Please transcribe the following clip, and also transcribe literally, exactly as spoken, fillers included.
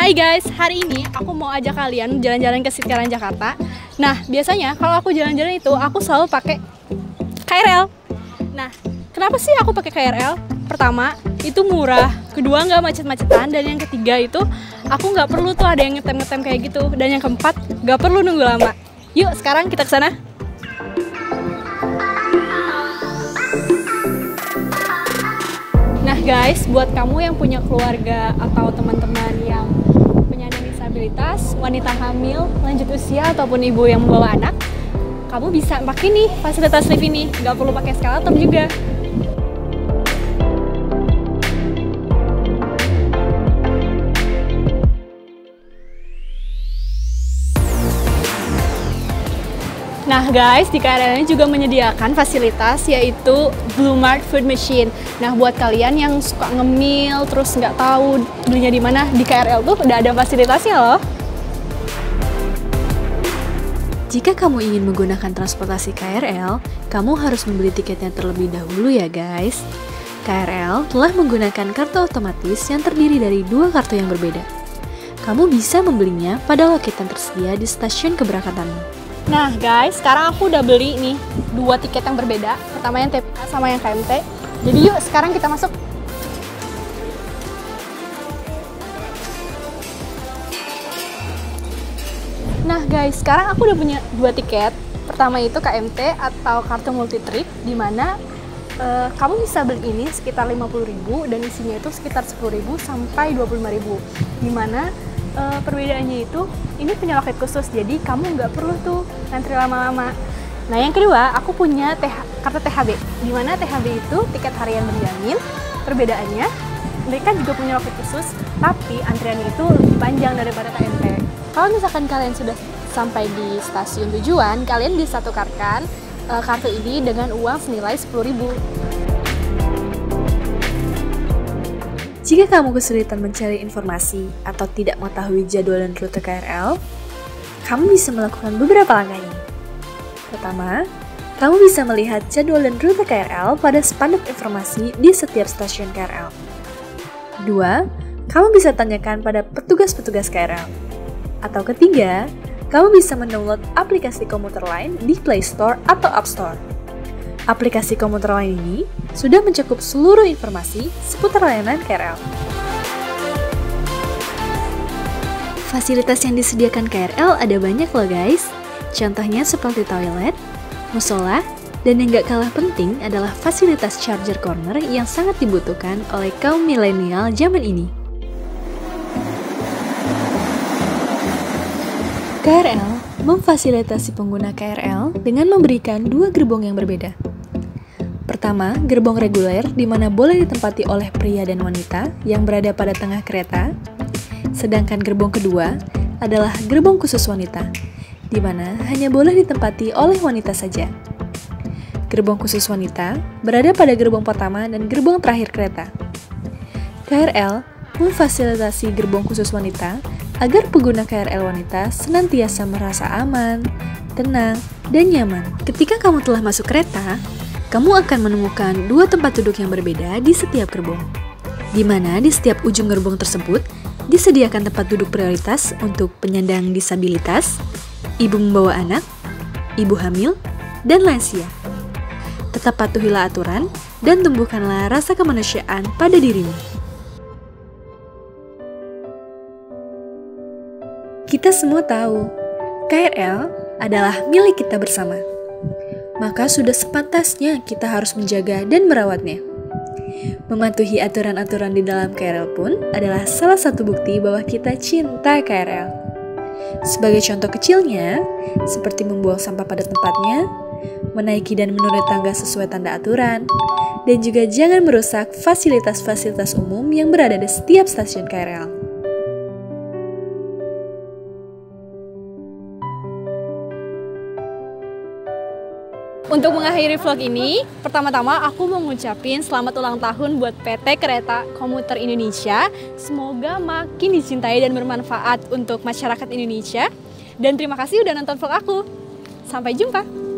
Hai guys, hari ini aku mau ajak kalian jalan-jalan ke sekitaran Jakarta. Nah, biasanya kalau aku jalan-jalan itu aku selalu pakai K R L. Nah, kenapa sih aku pakai K R L? Pertama, itu murah. Kedua, nggak macet-macetan. Dan yang ketiga itu aku nggak perlu tuh ada yang ngetem-ngetem kayak gitu. Dan yang keempat, nggak perlu nunggu lama. Yuk, sekarang kita ke sana. Nah guys, buat kamu yang punya keluarga atau teman-teman yang penyandang disabilitas, wanita hamil, lanjut usia, ataupun ibu yang membawa anak, kamu bisa pakai nih fasilitas lift ini, nggak perlu pakai eskalator juga. Nah guys, di K R L ini juga menyediakan fasilitas yaitu Blue Mart Food Machine. Nah buat kalian yang suka ngemil terus nggak tahu belinya di mana, di K R L tuh udah ada fasilitasnya loh. Jika kamu ingin menggunakan transportasi K R L, kamu harus membeli tiketnya terlebih dahulu ya guys. K R L telah menggunakan kartu otomatis yang terdiri dari dua kartu yang berbeda. Kamu bisa membelinya pada loket yang tersedia di stasiun keberangkatanmu. Nah guys, sekarang aku udah beli nih dua tiket yang berbeda. Pertama yang T P K sama yang K M T. Jadi yuk sekarang kita masuk. Nah guys, sekarang aku udah punya dua tiket. Pertama itu K M T atau kartu multi trip, dimana uh, kamu bisa beli ini sekitar lima puluh ribu dan isinya itu sekitar sepuluh ribu sampai dua puluh lima ribu. Dimana uh, perbedaannya itu ini punya loket khusus, jadi kamu nggak perlu tuh ngantri lama-lama. Nah yang kedua, aku punya T H, kartu T H B, dimana T H B itu tiket harian berjamin. Perbedaannya, mereka juga punya loket khusus, tapi antriannya itu lebih panjang daripada K M T. Kalau misalkan kalian sudah sampai di stasiun tujuan, kalian bisa tukarkan uh, kartu ini dengan uang senilai sepuluh ribu. Jika kamu kesulitan mencari informasi atau tidak mengetahui jadwal dan rute K R L, kamu bisa melakukan beberapa langkah ini. Pertama, kamu bisa melihat jadwal dan rute K R L pada spanduk informasi di setiap stasiun K R L. Kedua, kamu bisa tanyakan pada petugas-petugas K R L. Atau ketiga, kamu bisa mendownload aplikasi komuter lain di Play Store atau App Store. Aplikasi komuter lain ini sudah mencakup seluruh informasi seputar layanan K R L. Fasilitas yang disediakan K R L ada banyak loh guys. Contohnya seperti toilet, musola, dan yang gak kalah penting adalah fasilitas charger corner yang sangat dibutuhkan oleh kaum milenial zaman ini. K R L memfasilitasi pengguna K R L dengan memberikan dua gerbong yang berbeda. Pertama, gerbong reguler di mana boleh ditempati oleh pria dan wanita yang berada pada tengah kereta. Sedangkan gerbong kedua adalah gerbong khusus wanita, di mana hanya boleh ditempati oleh wanita saja. Gerbong khusus wanita berada pada gerbong pertama dan gerbong terakhir kereta. K R L memfasilitasi gerbong khusus wanita agar pengguna K R L wanita senantiasa merasa aman, tenang, dan nyaman. Ketika kamu telah masuk kereta, kamu akan menemukan dua tempat duduk yang berbeda di setiap gerbong, di mana di setiap ujung gerbong tersebut disediakan tempat duduk prioritas untuk penyandang disabilitas, ibu membawa anak, ibu hamil, dan lansia. Tetap patuhilah aturan dan tumbuhkanlah rasa kemanusiaan pada dirimu. Kita semua tahu, K R L adalah milik kita bersama. Maka sudah sepantasnya kita harus menjaga dan merawatnya. Mematuhi aturan-aturan di dalam K R L pun adalah salah satu bukti bahwa kita cinta K R L. Sebagai contoh kecilnya, seperti membuang sampah pada tempatnya, menaiki dan menuruni tangga sesuai tanda aturan, dan juga jangan merusak fasilitas-fasilitas umum yang berada di setiap stasiun K R L. Untuk mengakhiri vlog ini, pertama-tama aku mau ngucapin selamat ulang tahun buat P T Kereta Komuter Indonesia. Semoga makin dicintai dan bermanfaat untuk masyarakat Indonesia. Dan terima kasih udah nonton vlog aku. Sampai jumpa!